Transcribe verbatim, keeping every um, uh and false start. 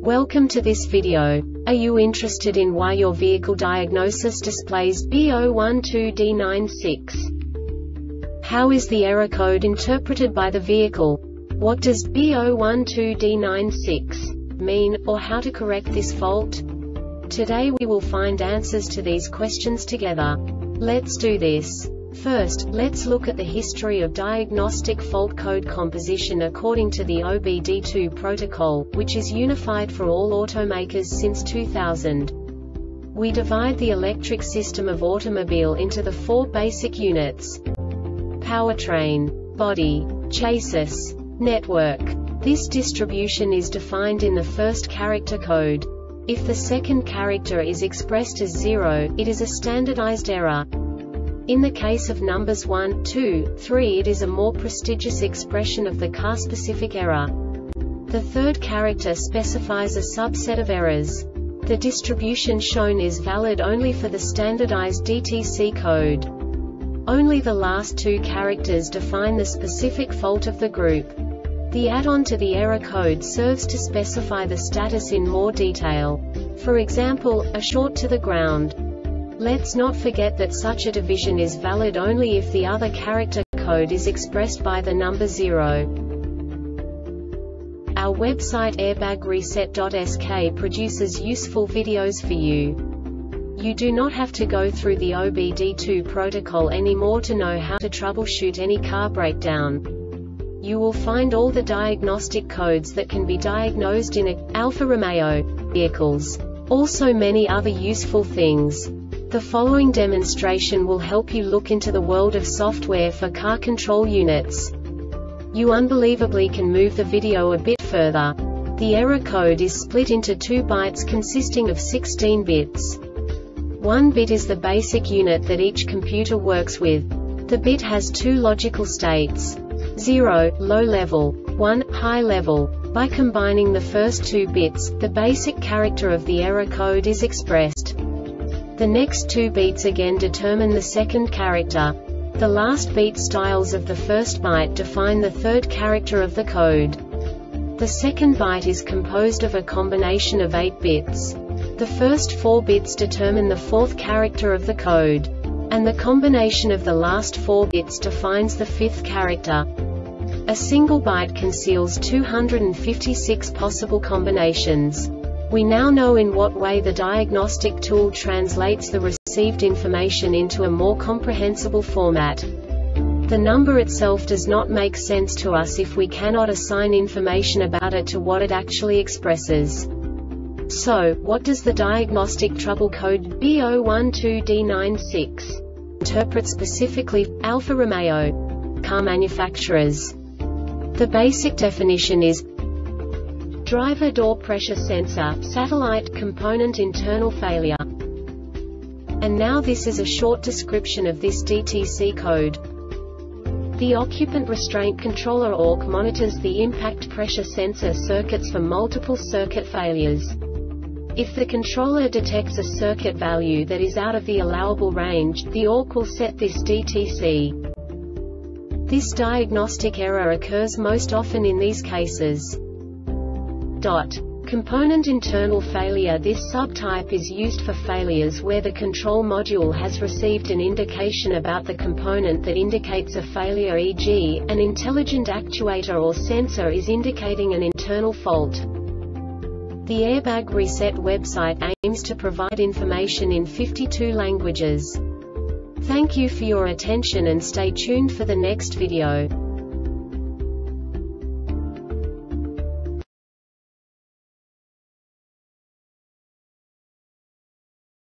Welcome to this video. Are you interested in why your vehicle diagnosis displays B zero one two D nine six? How is the error code interpreted by the vehicle? What does B zero one two D nine six mean, or how to correct this fault? Today we will find answers to these questions together. Let's do this. First, let's look at the history of diagnostic fault code composition according to the O B D two protocol, which is unified for all automakers since two thousand. We divide the electric system of automobile into the four basic units: powertrain, body, chassis, network. This distribution is defined in the first character code. If the second character is expressed as zero, it is a standardized error. In the case of numbers one, two, three, it is a more prestigious expression of the car-specific error. The third character specifies a subset of errors. The distribution shown is valid only for the standardized D T C code. Only the last two characters define the specific fault of the group. The add-on to the error code serves to specify the status in more detail. For example, a short to the ground. Let's not forget that such a division is valid only if the other character code is expressed by the number zero. Our website airbag reset dot S K produces useful videos for you. You do not have to go through the O B D two protocol anymore to know how to troubleshoot any car breakdown. You will find all the diagnostic codes that can be diagnosed in a Alfa Romeo vehicles. Also many other useful things. The following demonstration will help you look into the world of software for car control units. You unbelievably can move the video a bit further. The error code is split into two bytes consisting of sixteen bits. One bit is the basic unit that each computer works with. The bit has two logical states: zero, low level, one, high level. By combining the first two bits, the basic character of the error code is expressed. The next two beats again determine the second character. The last beat styles of the first byte define the third character of the code. The second byte is composed of a combination of eight bits. The first four bits determine the fourth character of the code. And the combination of the last four bits defines the fifth character. A single byte conceals two hundred fifty-six possible combinations. We now know in what way the diagnostic tool translates the received information into a more comprehensible format. The number itself does not make sense to us if we cannot assign information about it to what it actually expresses. So, what does the diagnostic trouble code B zero one two D nine six interpret specifically for Alfa Romeo car manufacturers? The basic definition is driver door pressure sensor, satellite, component internal failure. And now this is a short description of this D T C code. The occupant restraint controller O R C monitors the impact pressure sensor circuits for multiple circuit failures. If the controller detects a circuit value that is out of the allowable range, the O R C will set this D T C. This diagnostic error occurs most often in these cases. Dot. Component internal failure. This subtype is used for failures where the control module has received an indication about the component that indicates a failure, for example, an intelligent actuator or sensor is indicating an internal fault. The Airbag Reset website aims to provide information in fifty-two languages. Thank you for your attention and stay tuned for the next video.